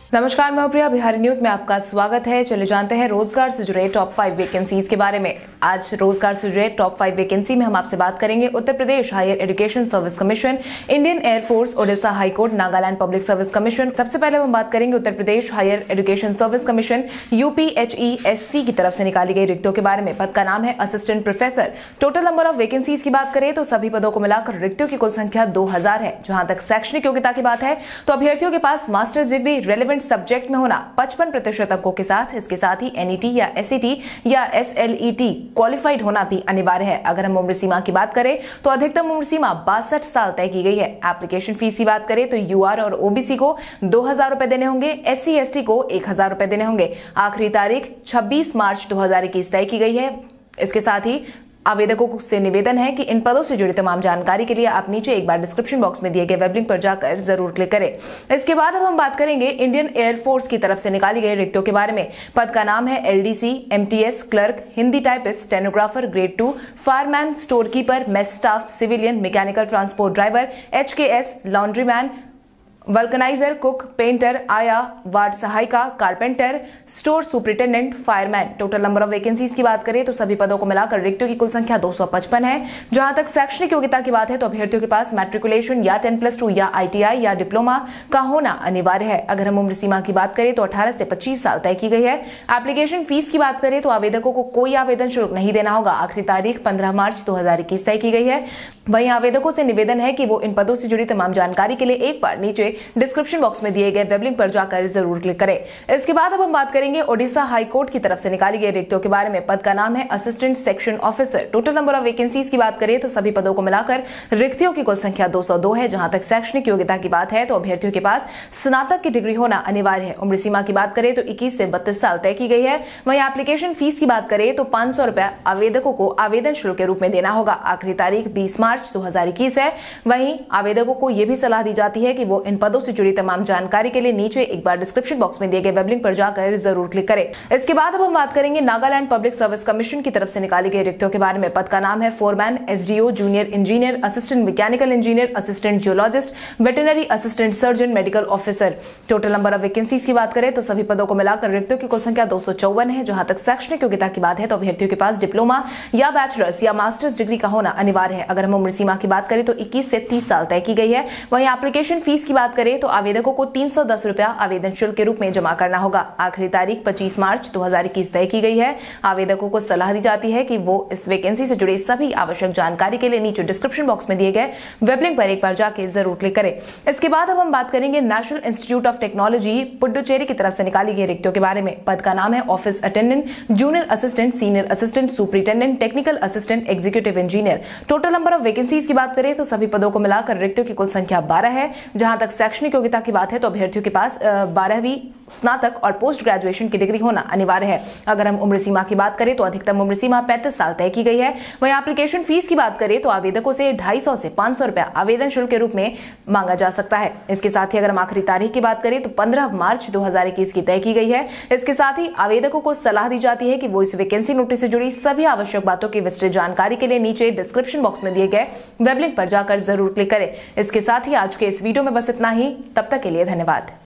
नमस्कार, मैं प्रिया। बिहारी न्यूज में आपका स्वागत है। चले जानते हैं रोजगार से जुड़े टॉप 5 वैकेंसीज के बारे में। आज रोजगार से जुड़े टॉप 5 वैकेंसी में हम आपसे बात करेंगे Uttar Pradesh higher education service commission, Indian air force, Odisha high court, Nagaland public service commission. सबसे पहले हम बात करेंगे Uttar Pradesh higher education service commission UPHESC की तरफ से निकाली गई रिक्तियों के बारे में। पद का नाम है assistant professor. Total number of vacancies की बात करें तो सभी पदों को मिलाकर रिक्तियों की कुल संख्या 2000 है। जहां तक शैक्षणिक योग्यता की बात है तो अभ्यर्थियों के पास मास्टर्स डिग्री रेलेवेंट सब्जेक्ट में होना 55% अंकों के साथ, इसके साथ ही NET या SET या SLET क्वालिफाइड होना भी अनिवार्य है। अगर हम उम्र सीमा की बात करें तो अधिकतम उम्र सीमा 62 साल तय की गई है। एप्लीकेशन फीस की बात करें तो UR और OBC को 2000 रुपए देने होंगे, SC ST को 1000 रुपए देने होंगे। आखिरी तारीख 26 मार्च 2021 तय की गई है। इसके साथ ही आवेदकों से निवेदन है कि इन पदों से जुड़ी तमाम जानकारी के लिए आप नीचे एक बार डिस्क्रिप्शन बॉक्स में दिए गए वेब लिंक पर जाकर जरूर क्लिक करें। इसके बाद अब हम बात करेंगे इंडियन एयरफोर्स की तरफ से निकाली गई रिक्तियों के बारे में। पद का नाम है LDC, MTS clerk, Hindi typist, stenographer grade 2, fireman, store keeper, mess staff, civilian, mechanical transport driver, HKS, laundryman, vulcaniser, cook, painter, आया, वार्ड सहायिका, carpenter, store superintendent, fireman. Total number of vacancies की बात करें तो सभी पदों को मिलाकर रिक्तियों की कुल संख्या 255 है। जहां तक शैक्षणिक योग्यता की बात है तो अभ्यर्थियों के पास मैट्रिकुलेशन या 10+2 या ITI या डिप्लोमा का होना अनिवार्य है। अगर हम उम्र सीमा की बात करें तो 18 से 25 साल तय की गई है। एप्लीकेशन फीस की बात करें तो आवेदकों को कोई आवेदन शुल्क नहीं देना होगा। आखिरी तारीख 15 मार्च 2021 तय की गई है। वहीं आवेदकों से निवेदन है कि वो इन पदों से जुड़ी तमाम जानकारी के लिए एक बार नीचे डिस्क्रिप्शन बॉक्स में दिए गए वेब लिंक पर जाकर जरूर क्लिक करें। इसके बाद अब हम बात करेंगे ओडिशा हाईकोर्ट की तरफ से निकाली गई रिक्तियों के बारे में। पद का नाम है assistant section officer. Total number of vacancies की बात करें तो सभी पदों को मिलाकर रिक्तियों की कुल संख्या 202 है। जहां तक शैक्षणिक योग्यता की बात है तो अभ्यर्थियों के पास स्नातक की डिग्री होना अनिवार्य है। उम्र सीमा की बात करें तो 21 से 32 साल तय की गई है। वहीं एप्लीकेशन फीस की बात करें तो 500 रुपए आवेदकों को आवेदन शुल्क के रूप में देना होगा। आखिरी तारीख 20 मार्च 2021 है। वहीं आवेदकों को यह भी सलाह दी जाती है कि वो इन पदों से जुड़ी तमाम जानकारी के लिए नीचे एक बार डिस्क्रिप्शन बॉक्स में दिए गए वेब लिंक पर जाकर जरूर क्लिक करें। इसके बाद अब हम बात करेंगे नागालैंड पब्लिक सर्विस कमीशन की तरफ से निकाली गई रिक्तियों के बारे में। पद का नाम है foreman, SDO, junior engineer, assistant mechanical engineer, assistant geologist, veterinary assistant surgeon, medical officer. Total number of vacancies की बात करें तो सभी पदों को मिलाकर रिक्तियों की कुल संख्या 254 है। जहां तक शैक्षणिक योग्यता की बात है तो अभ्यर्थियों के पास डिप्लोमा या बैचलर्स या मास्टर्स डिग्री का होना अनिवार्य है। अगर हम उम्र सीमा की बात करें तो 21 से 30 साल तय की गई है। वहीं एप्लीकेशन फीस की बात करें तो आवेदकों को 310 रुपया आवेदन शुल्क के रूप में जमा करना होगा। आखिरी तारीख 25 मार्च 2021 तय की गई है। आवेदकों को सलाह दी जाती है कि वो इस वैकेंसी से जुड़ी सभी आवश्यक जानकारी के लिए नीचे डिस्क्रिप्शन बॉक्स में दिए गए वेब लिंक पर एक बार जाके जरूर क्लिक करें। इसके बाद अब हम बात करेंगे national institute of technology Puducherry की तरफ से निकाली गई रिक्तियों के बारे में। पद का नाम है office attendant, junior assistant, senior assistant, superintendent, technical assistant, executive engineer. Total number of vacancies की बात करें तो सभी पदों को मिलाकर रिक्तियों की कुल संख्या 12 है। जहां तक शैक्षणिक योग्यता की बात है तो अभ्यर्थियों के पास 12वीं, स्नातक और पोस्ट ग्रेजुएशन की डिग्री होना अनिवार्य है। अगर हम उम्र सीमा की बात करें तो अधिकतम उम्र सीमा 35 साल तय की गई है। वहीं एप्लीकेशन फीस की बात करें तो आवेदकों से 250 से 500 रुपया आवेदन शुल्क के रूप में मांगा जा सकता है। इसके साथ ही अगर हम आखिरी तारीख की बात करें तो 15 मार्च 2021 की तय की गई है। इसके साथ ही आवेदकों को सलाह दी जाती है कि वो इस वैकेंसी नोटिस से जुड़ी सभी आवश्यक बातों की विस्तृत जानकारी के लिए नीचे डिस्क्रिप्शन बॉक्स में दिए गए वेब लिंक पर जाकर जरूर क्लिक करें। इसके साथ ही आज के इस वीडियो में बस इतना ही। तब तक के लिए धन्यवाद।